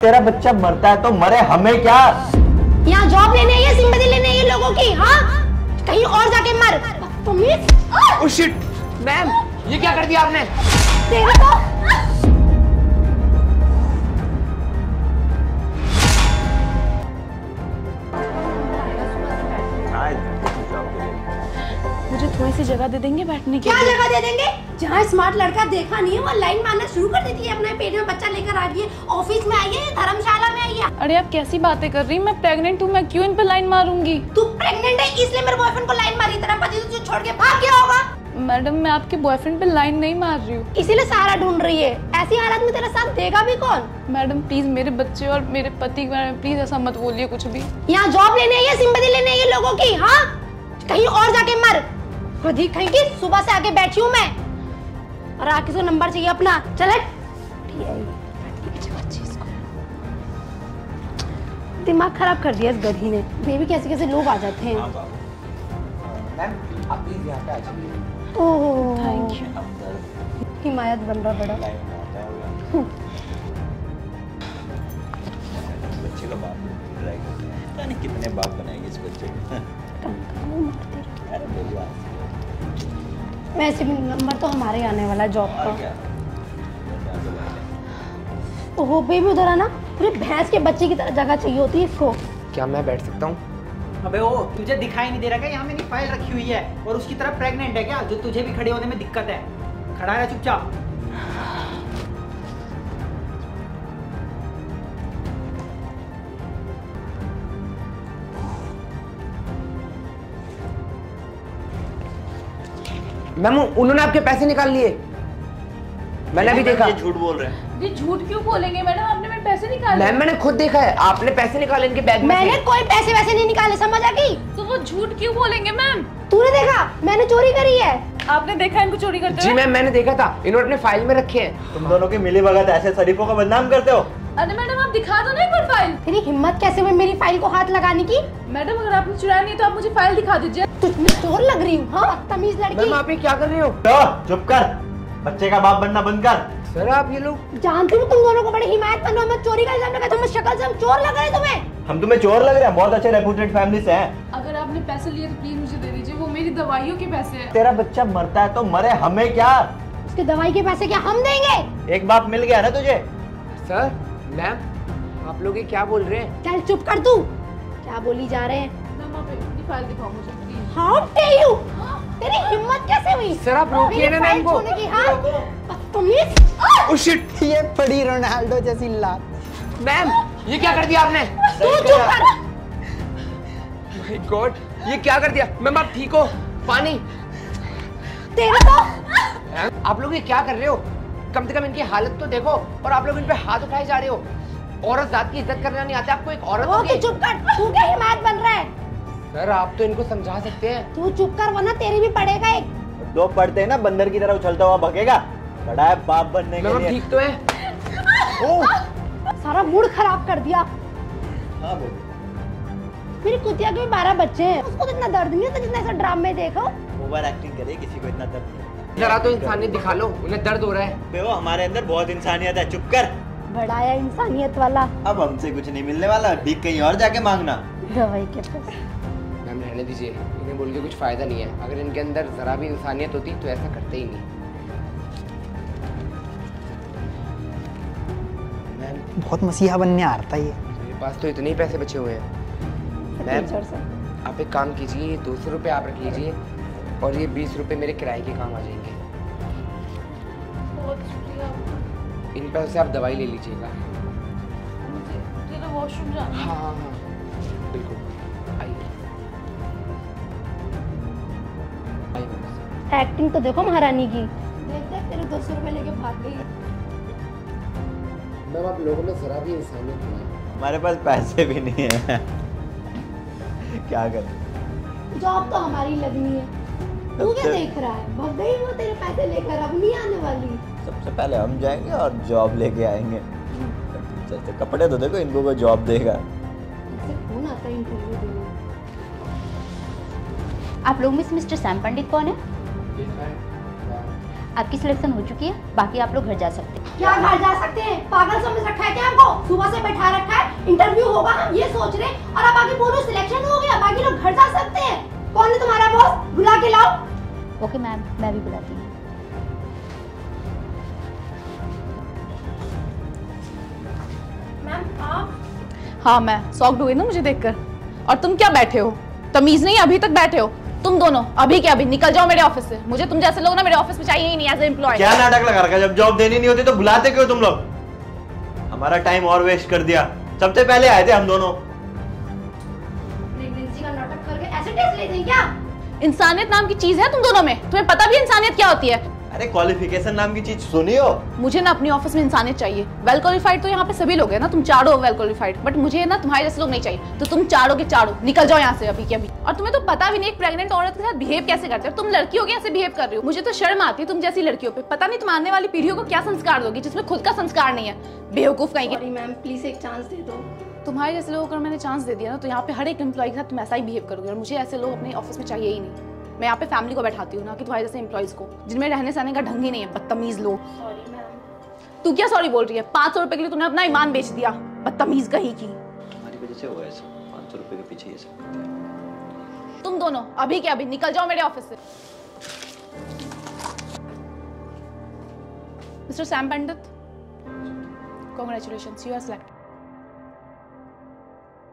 तेरा बच्चा मरता है तो मरे, हमें क्या। यहाँ जॉब लेने है या सिंपैथी लेने है ये लोगों की? हाँ, कहीं और जाके मर। ओह शिट मैम, ये क्या कर दिया आपने? तेरे को मुझे थोड़ी सी जगह दे देंगे बैठने की? क्या जगह दे देंगे? जहाँ स्मार्ट लड़का देखा नहीं है वो लाइन मारना शुरू कर देती है, अपने पेट में बच्चा लेकर आ गई है, ऑफिस में आई है, धर्मशाला में आई है। अरे आप कैसी बातें कर रही हैं? मैं प्रेग्नेंट हूँ, मैं क्यों इन पे लाइन मारूंगी? तू प्रेग्नेंट है इसलिए मेरे बॉयफ्रेंड को लाइन मारी, तेरा पति तुझे छोड़ के भाग गया होगा। मैडम मैं आपके बॉयफ्रेंड पे लाइन नहीं मार रही हूँ। इसीलिए सहारा ढूंढ रही है। ऐसी हालत में तेरा साथ देगा भी कौन? मैडम प्लीज मेरे बच्चे और मेरे पति के बारे में प्लीज ऐसा मत बोलिए कुछ भी। यहाँ जॉब लेने है या सिंपैथी लेने है ये लोगों की? हाँ, कहीं और जाके मर। खुदी कहीं की सुबह से आके बैठी हूँ मैं, और आके इसको नंबर चाहिए अपना। चल दिमाग खराब कर दिया इस गधी ने। बेबी कैसे कैसे लोग आ जाते हैं। मैम आप प्लीज यहाँ पे आ जाइए। Oh thank you. हिमायत बन रहा बड़ा। बच्चे का बाप ट्राई करते हैं, पता नहीं कितने बाप बनाएंगे इस बच्चे को। अरे बोलिए। वैसे भी नंबर तो हमारे आने वाला जॉब का। ओहो बेबी उधर आना, पूरे भैंस के बच्चे की तरह जगह चाहिए होती है इसको। क्या मैं बैठ सकता हूँ? अबे ओ, तुझे दिखाई नहीं दे रहा क्या? यहाँ मेरी फाइल रखी हुई है और उसकी तरफ प्रेग्नेंट है क्या, जो तुझे भी खड़े होने में दिक्कत है? खड़ा रह चुपचाप। मैम उन्होंने आपके पैसे निकाल लिए, मैंने अभी देखा। ये झूठ बोल रहे हैं। ये झूठ क्यों बोलेंगे मैडम? आपने मेरे पैसे निकाले? मैम मैंने खुद देखा है, आपने पैसे निकाले इनके बैग में से। मैंने कोई पैसे वैसे नहीं निकाले, समझ आ गई? तो वो झूठ क्यों बोलेंगे मैम? तूने देखा? मैंने चोरी करी है। आपने देखा इनको चोरी करते जी हुए? मैम मैंने देखा था, इन्होंने अपने फाइल में रखे हैं। तुम दोनों की मिली भगत ऐसे शरीफों का बदनाम करते हो। अरे मैडम आप दिखा दो ना एक बार फाइल। तेरी हिम्मत कैसे हुई मेरी फाइल को हाथ लगाने की? मैडम अगर आपने चुराया नहीं तो आप मुझे फाइल दिखा दीजिए। तुझमें चोर लग रही हूँ? हाँ तमीज लड़की। मैम आप ये क्या कर रहे हो? तो चुप कर, बच्चे का बाप बनना बंद कर। सर आप ये लोग। जानती हूँ तुम दोनों को बड़े हिमायत बनो, मैं चोरी का इल्जाम लगा, तुम्हें शक्ल से हम चोर लग रहे तुम्हें। हम तुम्हें चोर लग रहे हैं? बहुत अच्छे रेपुटेड फैमिली से हैं। अगर आपने पैसे लिए तो प्लीज मुझे दे दीजिए, वो मेरी दवाइयों के पैसे हैं। तेरा बच्चा मरता है तो मरे, हमें क्या। उसके दवाई के पैसे क्या हम देंगे? एक बाप मिल गया ना तुझे। सर मैम आप लोग ये क्या बोल रहे हैं? चल चुप कर तू, क्या बोली जा रहे हैं? मैम आप अपनी फाइल दिखाओ मुझे प्लीज। हाउ डेयर यू, तेरी हिम्मत कैसे हुई? सर आप रोकिए ना मैम को। बदतमीज। ओह शिट, ये पड़ी रोनाल्डो जैसी लात। मैम ये क्या कर दिया आपने? तू चुप कर। माय गॉड ये क्या कर दिया? मैम आप ठीक हो? पानी। तेरे को आप लोग ये क्या कर रहे हो? कम से कम इनकी हालत तो देखो, और आप लोग इन पे हाथ उठाए जा रहे हो। औरत जात की इज्जत करना नहीं आता आपको? एक औरत ओके होगी। चुप कर, तू क्या हिमायत बन रहा है? सर आप तो इनको समझा सकते हैं। तू चुप कर वरना तेरी भी पड़ेगा एक। दो पढ़ते हैं ना, बंदर की तरह उछलता हुआ भगेगा। बड़ा है बाप बनने मैम के आप लिए। ठीक तो है? ओह सारा मूड खराब कर दिया। हाँ बोल। मेरी कुतिया के भी 12 बच्चे हैं, उसको तो इतना दर्द नहीं होता जितना ऐसा ड्रामा में देखो। ओवर एक्टिंग करे, किसी को इतना दर्द नहीं होता। जरा तो इंसानियत दिखा लो, उन्हें दर्द हो रहा है। बेवो हमारे अंदर बहुत इंसानियत है, चुप कर। बढ़ाया इंसानियत वाला। अब हमसे कुछ नहीं मिलने वाला, भीख कहीं और जाके मांगना। दवाई के पैसे। मैम रहने दीजिए, इन्हें बोल के कुछ फायदा नहीं है। अगर इनके अंदर जरा भी इंसानियत होती तो ऐसा करते ही नहीं। मैम बहुत मसीहा बनने आ रहा था ये। मेरे पास तो इतने ही पैसे बचे हुए हैं। मैम आप एक काम कीजिए, ये 200 रुपये आप रख लीजिए और ये 20 रुपये मेरे किराए के काम आ जाएंगे। बहुत शुक्रिया। इन पैसों से आप दवाई ले लीजिएगा। मुझे तो वॉशरूम जाना है। हाँ बिल्कुल, आइए। एक्टिंग तो देखो महारानी की। देख देख तेरे 200 रुपए लेके भाग गई। मैम आप लोगों में जरा भी इंसानियत नहीं है। हमारे पास पैसे भी नहीं है। क्या करें? जॉब तो हमारी लगनी है। तू क्या देख रहा है? भग गई वो तेरे पैसे लेकर, अब नहीं आने वाली। सबसे पहले हम जाएंगे और जॉब लेके आएंगे। चलते कपड़े तो देखो, इनको कोई जॉब देगा। इससे कौन आता है इंटरव्यू देने? आप लोग में से मिस्टर सैम पंडित कौन है? आपकी सिलेक्शन हो चुकी है, बाकी आप लोग घर जा सकते हैं। क्या घर जा सकते हैं? पागल समझ रखा है क्या हमको? सुबह से बैठा रखा है, इंटरव्यू होगा हम ये सोच रहे हैं, और अब आगे बोलो सिलेक्शन हो गया, बाकी लोग घर जा सकते हैं। कौन है तुम्हारा बॉस? बुला के लाओ। ओके मैम, मैं भी बुलाती हूँ। मैम आप? हाँ, मैं शॉक्ड हुई ना मुझे देखकर। और तुम क्या बैठे हो? तमीज नहीं, अभी तक बैठे हो तुम दोनों। अभी क्या अभी निकल जाओ मेरे ऑफिस से। मुझे तुम जैसे लोग ना मेरे ऑफिस में चाहिए ही नहीं एज एम्प्लॉय। क्या नाटक लगा रखा? जब जॉब देनी नहीं होती तो बुलाते क्यों तुम लोग? हमारा टाइम और वेस्ट कर दिया। सबसे पहले आए थे हम दोनों। प्रेगनेंसी का नाटक करके ऐसे टेस्ट लेते हैं क्या? इंसानियत नाम की चीज है तुम दोनों में? तुम्हें पता भी है इंसानियत क्या होती है? अरे क्वालिफिकेशन नाम की चीज सुनी हो? मुझे ना अपनी ऑफिस में इंसानियत चाहिए। वेल क्वालिफाइड तो यहाँ पे सभी लोग हैं ना, तुम चारों हो वेल क्वालिफाइड, बट मुझे ना तुम्हारे जैसे लोग नहीं चाहिए। तो तुम चारों के चारों निकल जाओ यहाँ से अभी के अभी। और तुम्हें तो पता भी नहीं एक प्रेग्नेंट औरत के साथ बिहेव कैसे करते हो। तुम लड़कियों के ऐसे बिहेव कर रही हो, मुझे तो शर्म आती है तुम जैसी लड़कियों पे। पता नहीं तुम आने वाली पीढ़ियों को क्या संस्कार दोगी जिसमें खुद का संस्कार नहीं है। बेवकूफ कहीं के। सॉरी मैम, प्लीज एक चांस दे दो। तुम्हारे जैसे लोगों को अगर मैंने चांस दे दिया ना तो यहाँ पे हर एक एम्प्लॉय के साथ तुम ऐसा ही बिहेव करोगे, और मुझे ऐसे लोग अपने ऑफिस में चाहिए ही नहीं। मैं यहाँ पे फैमिली को बैठाती हूँ ना कि तुम्हारे जैसे एम्प्लॉइज को, जिनमें रहने सहने का ढंग ही नहीं है, बदतमीज लोग। Sorry ma'am. तू क्या सॉरी बोल रही है? 500 रुपए के लिए तूने अपना ईमान बेच दिया, बदतमीज कहीं की। हमारी वजह से हुआ है सब। 500 रुपए के पीछे ये सब करते हैं। तुम दोनों अभी के अभी निकल जाओ मेरे ऑफिस से। Mister Sam Pandit, congratulations, you are selected.